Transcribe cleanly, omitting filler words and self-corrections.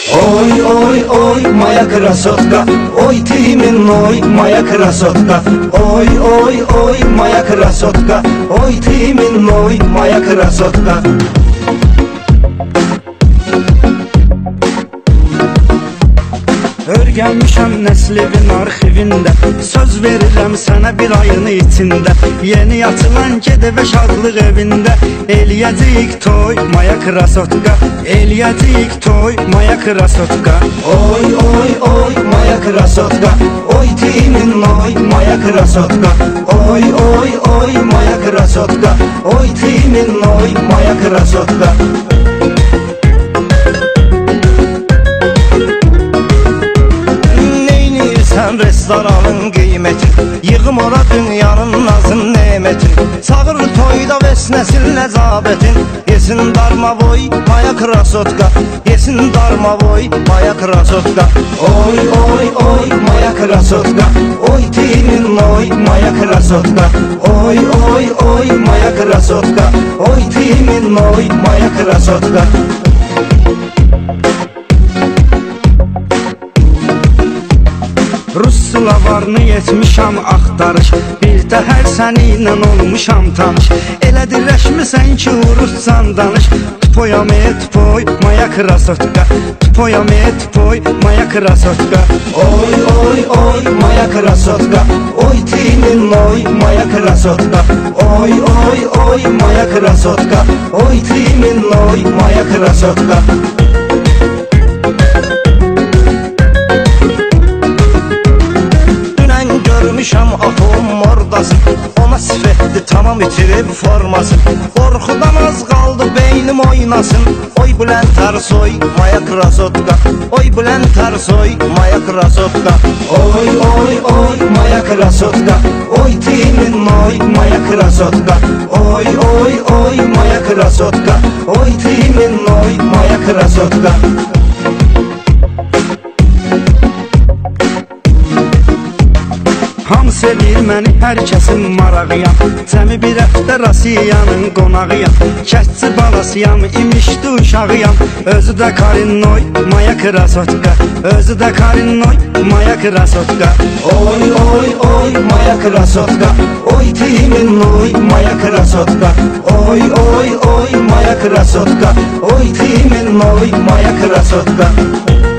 Ой, ой, ой, моя красотка, ой, ты милой, моя красотка. Ой, ой, ой, моя красотка, ой, ты милой, моя красотка. Örgənmişəm nəslivin arxivində, söz verirəm sənə bir ayın içində. Yeni açılan gedi və şadlıq evində eləyəcəyik toy, moya krasotka. Eləyəcəyik toy, moya krasotka. Oy, oy, oy, moya krasotka, oy, timin oy, moya krasotka. Oy, oy, oy, moya krasotka, oy, timin oy, moya krasotka. Restoranın qiymətin, yığım ora dünyanın nazın nemətin. Çağır toyda vesnəsil nəcabətin, yesin darma boy, moya krasotka. Yesin darma boy, moya krasotka. Oy, oy, oy, moya krasotka, oy, timin oy, moya krasotka. Oy, oy, oy, moya krasotka, oy, timin oy, moya krasotka. Rus slavarını yetmişəm axtarış, bir təhər səninlə olmuşam tanış. Elədirləşmisən ki uruscan danış. Tpoyame tpoy, moya krasotka. Tpoyame tpoy, moya krasotka. Oy, oy, oy, moya krasotka, oy, timin oy, moya krasotka. Oy, oy, oy, moya krasotka, oy, timin oy, moya krasotka. Görmüşəm ahım oradasın, ona sifətli tamam itirib formasın. Qorxudan az qaldı beynim oynasın. Oy bülən tərsoy, moya krasotka. Oy bülən tərsoy, moya krasotka. Oy, oy, oy, moya krasotka, oy, timin oy, moya krasotka. Oy, oy, oy, moya krasotka, oy, timin oy, moya krasotka. Hamısı eləyir məni, hər kəsin marağıyam. Cəmi bir həftə Rasiyanın qonağıyam. Kətçi balasıyam, imişdi uşağıyam. Özü də Karinoy, moya krasotka. Özü də Karinoy, moya krasotka. Oy, oy, oy, moya krasotka, oy, timin oy, moya krasotka. Oy, oy, oy, moya krasotka, oy, timin oy, moya krasotka.